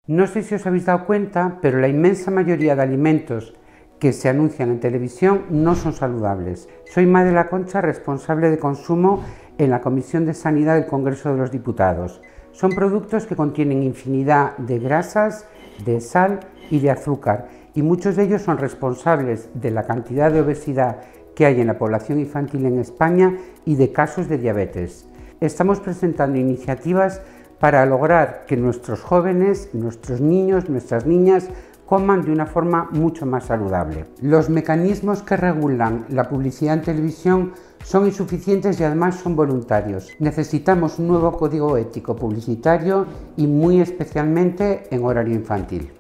No sé si os habéis dado cuenta, pero la inmensa mayoría de alimentos que se anuncian en televisión no son saludables. Soy Madela Concha, responsable de consumo en la Comisión de Sanidad del Congreso de los Diputados. Son productos que contienen infinidad de grasas, de sal y de azúcar, y muchos de ellos son responsables de la cantidad de obesidad que hay en la población infantil en España y de casos de diabetes. Estamos presentando iniciativas para lograr que nuestros jóvenes, nuestros niños, nuestras niñas coman de una forma mucho más saludable. Los mecanismos que regulan la publicidad en televisión son insuficientes y además son voluntarios. Necesitamos un nuevo código ético publicitario y muy especialmente en horario infantil.